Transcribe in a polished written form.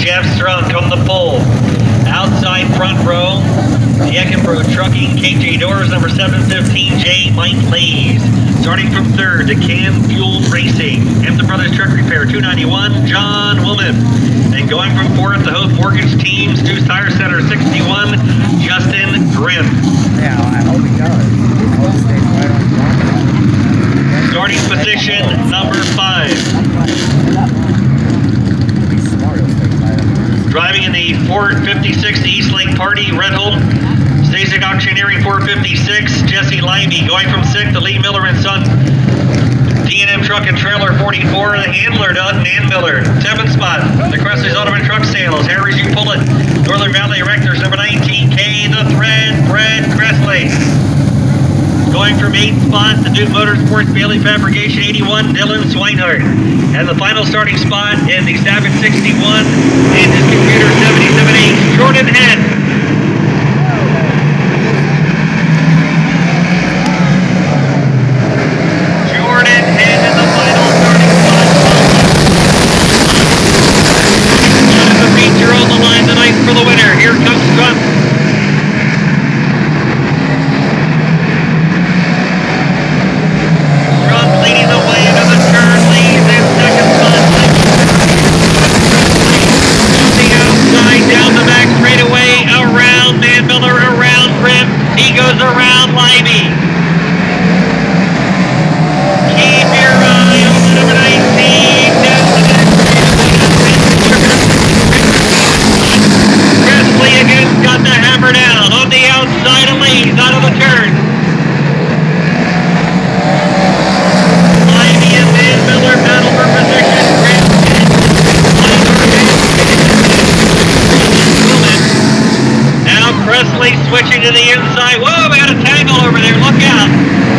Jeff Strunk on the pole. Outside front row, the Eckenbro Trucking, KJ Doors, number 715, J. Mike Lays. Starting from third, the Can Fuel Racing, Hampton Brothers Truck Repair, 291, John Woolman. And going from fourth, the Hope Mortgage Team, Stu's Tire Center, 61, Justin Grimm. Yeah, I hope he does. Starting position, number 5. Driving in the Ford 56 Eastlake Party, Redhold. Stasic Auctioneering 456, Jesse Livey. Going from 6th, the Lee Miller and Son. D&M Truck and Trailer 44, the Handler, Dutton and Miller. 7th spot, the Kressley's Automotive Truck Sales, Harry's You Pull It. Northern Valley Erectors, number 19, K. The Thread, Fred Kressley. Going from 8th spot, the Duke Motorsports Bailey Fabrication 81, Dylan Swinehart. And the final starting spot in the Savage 61 and his computer 77H, Jordan Head. Jordan Head in the final starting spot. One of the feature on the line tonight for the winner. Here comes Trump. Leading the way into the turn, leads in second spot. On the outside, down the back straightaway, around Man Miller, around Grimm. He goes around Livey. Keep your eye on the number 19. Kressley again got the hammer down on the outside of Lee's out of the turn. Miller battle for position. Now Kressley switching to the inside. Whoa, we got a tangle over there. Look out.